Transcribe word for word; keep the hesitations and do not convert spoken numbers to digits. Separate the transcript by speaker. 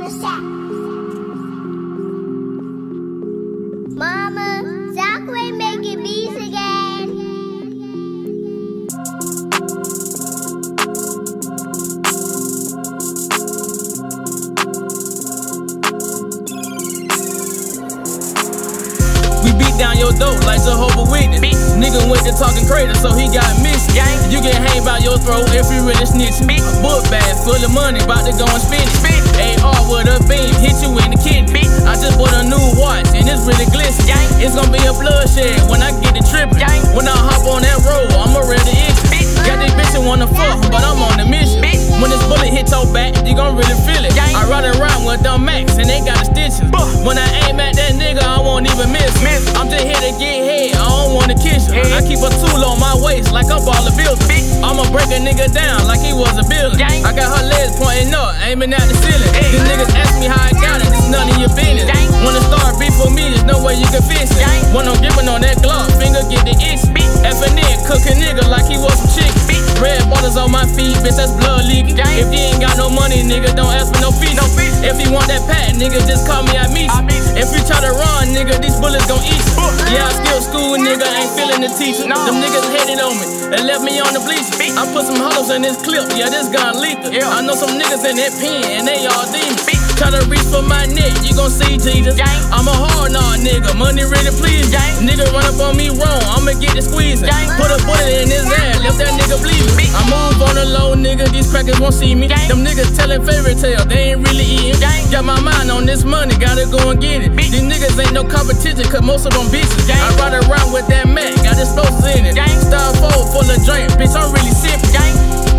Speaker 1: Mama, Zach ain't making beats again.
Speaker 2: We beat down your door like Jehovah's Witness. Beat. Nigga went to talking crazy, so he got missing. Gang. You get hang by your throat if you really snitching. Beat. A book bag full of money, bout to go and spend it. Spend. A R with a beam, hit you in the kidney. Beat. I just bought a new watch and it's really glisten. Gang. It's gonna be a bloodshed when I get the trippin'. Gang. When I hop on that road, I'ma ready it. Got this bitch that wanna fuck, but I'm on the mission. Beat. When this bullet hit your back, you gon' really feel it. Gang. I ride around with them max and they got the stitches. Buh. When I aim at that nigga, I won't even miss. miss. I'm just here to get head, I don't wanna kiss you. I keep a tool on my waist like I'm ball of building. I'ma break a nigga down like he was a building. I got her legs pointing up, aiming at the ceiling. These niggas ask me how I got it, it's none of your business. When the start beef for me, there's no way you can fix it. When I'm gripping on that glove, finger get the itch. Effing in, cooking nigga like he was some chicken. Red borders on my feet, bitch, that's blood leaking. If you ain't got no money, nigga, don't ask for no fees. If you want that pat, nigga, just call me, I meet you. If you try to run, nigga, these bullets gon' eat you. Yeah, I skill school, nigga, ain't feeling the teacher. Them niggas hated on me and left me on the bleachers. I put some hollows in this clip, yeah, this gun lethal. I know some niggas in that pen and they all demons. Try to reach for my neck, you gon' see Jesus. I'm a hard nah, nigga, money really please. Nigga run up on me wrong, I'ma get it squeezing. Put a bullet in his ass, left that nigga bleeding. I move on the low, nigga, these crackers won't see me. Them niggas telling fairy tales, they ain't really eating. Got my mind on this money, gotta go and get it. These niggas ain't no competition, cause most of them bitches. I ride around with that Mac, got explosives in it. Styrofoam full of drink, bitch, I'm really sipping.